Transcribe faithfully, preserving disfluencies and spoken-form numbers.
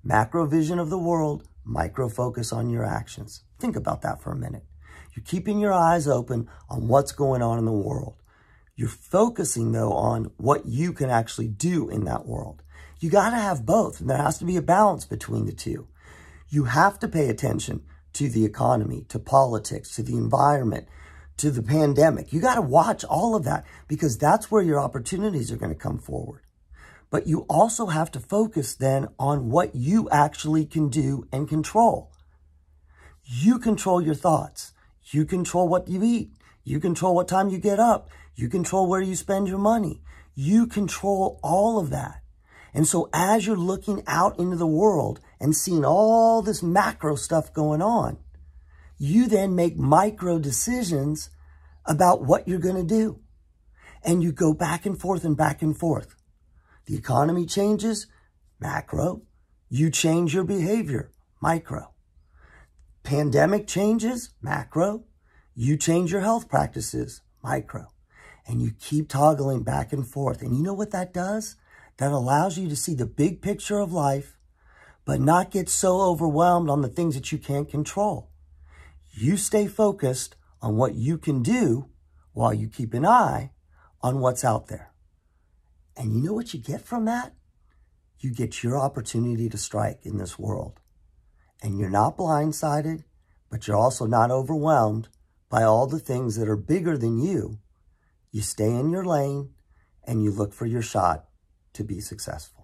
Macro vision of the world, micro focus on your actions. Think about that for a minute. You're keeping your eyes open on what's going on in the world. You're focusing, though, on what you can actually do in that world. You got to have both, and there has to be a balance between the two. You have to pay attention to the economy, to politics, to the environment, to the pandemic. You got to watch all of that because that's where your opportunities are going to come forward. But you also have to focus then on what you actually can do and control. You control your thoughts. You control what you eat. You control what time you get up. You control where you spend your money. You control all of that. And so as you're looking out into the world and seeing all this macro stuff going on, you then make micro decisions about what you're going to do. And you go back and forth and back and forth. The economy changes, macro. You change your behavior, micro. Pandemic changes, macro. You change your health practices, micro. And you keep toggling back and forth. And you know what that does? That allows you to see the big picture of life, but not get so overwhelmed on the things that you can't control. You stay focused on what you can do while you keep an eye on what's out there. And you know what you get from that? You get your opportunity to strike in this world. And you're not blindsided, but you're also not overwhelmed by all the things that are bigger than you. You stay in your lane and you look for your shot to be successful.